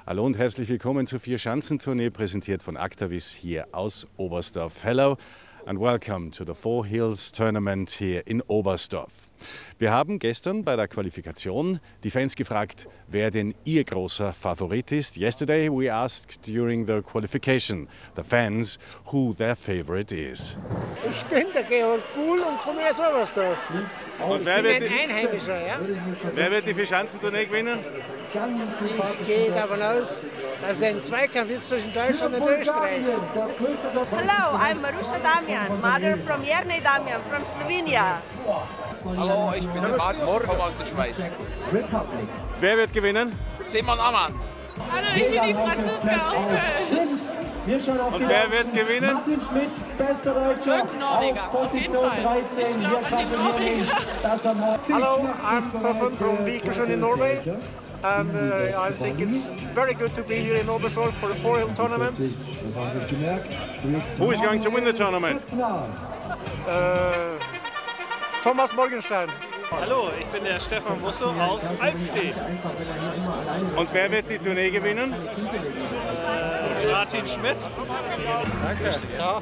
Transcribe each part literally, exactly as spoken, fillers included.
Hallo und herzlich willkommen zur Vier-Schanzentournee, präsentiert von Actavis hier aus Oberstdorf. Hello and welcome to the Four Hills Tournament here in Oberstdorf. Wir haben gestern bei der Qualifikation die Fans gefragt, wer denn ihr großer Favorit ist. Yesterday we asked during the qualification the fans who their favorite is. Ich bin der Georg Buhl und komme aus Oberstdorf. Und Ich wer bin wird, ein die, Einheimischer, ja? wer wird die Vier-Schanzentournee gewinnen? Ich gehe davon aus, dass ein Zweikampf ist zwischen Deutschland und Österreich. Hello, I'm Marusha Damian, mother from Jerne Damian from Slovenia. Hallo, ich bin der Marius und komme aus der Schweiz. Wer wird gewinnen? Simon Ammann. Hallo, ich bin die Franziska aus Köln. Und wer wird gewinnen? Irgendein Norweger, auf jeden Fall. Ich glaube an den Norweger. Hello, I'm Puffin from Vikersund in Norway, and uh, I think it's very good to be here in Oberstdorf for the Four Hill tournaments. Who is going to win the tournament? Uh, Thomas Morgenstern. Hallo, ich bin der Stefan Busso aus Alfstedt. Und wer wird die Tournee gewinnen? Äh, Martin Schmidt. Danke. Ciao.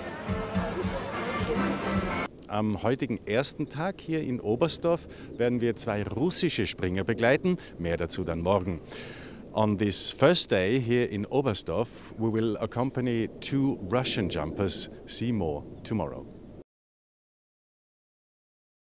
Am heutigen ersten Tag hier in Oberstdorf werden wir zwei russische Springer begleiten. Mehr dazu dann morgen. On this first day here in Oberstdorf, we will accompany two Russian jumpers. See more tomorrow.